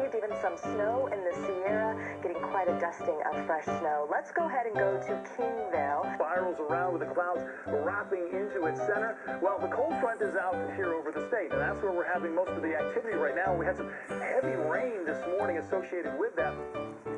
received even some snow in the Sierra, getting quite a dusting of fresh snow. Let's go ahead and go to Kingville. Spirals around with the clouds wrapping into its center. Well, the cold front is out here over the state, and that's where we're having most of the activity right now. We had some heavy rain this morning associated with that.